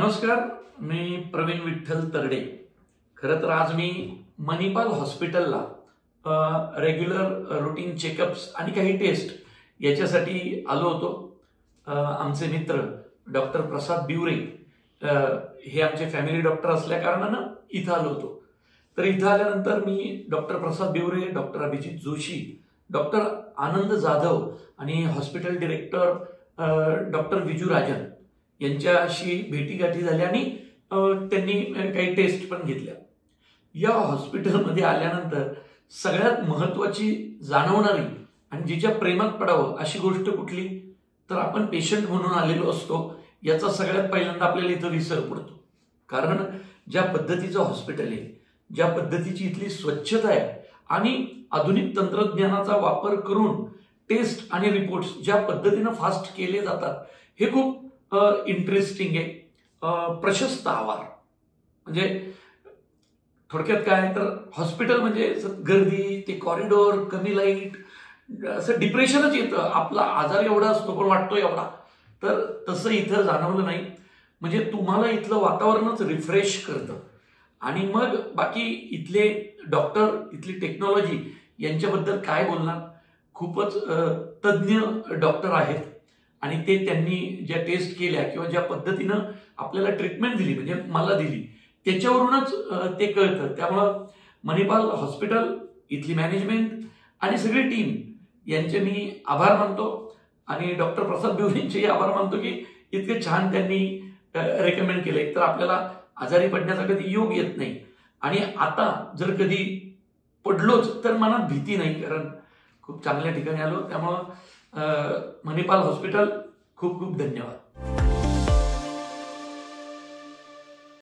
नमस्कार, मी प्रवीण विठ्ठल तरडे। खरं तर आज मी मणिपाल हॉस्पिटलला रेग्युलर रूटीन चेकअप्स आणि काही टेस्ट याच्यासाठी आलो होतो। आमचे मित्र डॉक्टर प्रसाद बिवरे हे आमचे फॅमिली डॉक्टर असल्या कारणानं इथं आलो होतो। तर इथं आल्यानंतर मी doctor Prasad Biware, doctor Abhijit Joshi, doctor Anand Jadhav आणि hospital director doctor Viju Rajan यांच्याशी भेटीगाठी झाल्या आणि त्यांनी काही टेस्ट पण घेतल्या। या हॉस्पिटलमध्ये आल्यानंतर सगळ्यात महत्त्वाची जाणवणारी आणि जिच्या प्रेमात पडावं अशी गोष्ट कुठली, तर आपण पेशंट म्हणून आलेलो असतो याचा सगळ्यात पहिल्यांदा आपल्याला इथं विसर पडतो। कारण ज्या पद्धतीचं हॉस्पिटल आहे, ज्या पद्धतीची इथली स्वच्छता आहे आणि आधुनिक तंत्रज्ञानाचा वापर करून टेस्ट आणि रिपोर्ट्स ज्या पद्धतीनं फास्ट केले जातात, हे खूप इंटरेस्टिंग आहे। प्रशस्त आवार म्हणजे थोडक्यात काय, तर हॉस्पिटल म्हणजे गर्दी, ते कॉरिडॉर, कमी लाईट, असं डिप्रेशनच येतं। आपला आजार एवढा असतो पण वाटतो एवढा, तर तसं इथं जाणवलं नाही। म्हणजे तुम्हाला इथलं वातावरणच रिफ्रेश करतं। आणि मग बाकी इथले डॉक्टर, इथली टेक्नॉलॉजी यांच्याबद्दल काय बोलणार, खूपच तज्ज्ञ डॉक्टर आहेत आणि ते त्यांनी ज्या टेस्ट केल्या किंवा ज्या पद्धतीनं आपल्याला ट्रीटमेंट दिली, म्हणजे मला दिली, त्याच्यावरूनच ते कळतं। त्यामुळं मणिपाल हॉस्पिटल, इथली मॅनेजमेंट आणि सगळी टीम यांचे मी आभार मानतो आणि डॉक्टर प्रसाद बिवरेंचेही आभार मानतो की इतके छान त्यांनी रेकमेंड केलं। एकतर आपल्याला आजारी पडण्याचा कधी योग येत नाही आणि आता जर कधी पडलोच तर मनात भीती नाही, कारण खूप चांगल्या ठिकाणी आलो। त्यामुळं मणिपाल हॉस्पिटल खूप खूप धन्यवाद।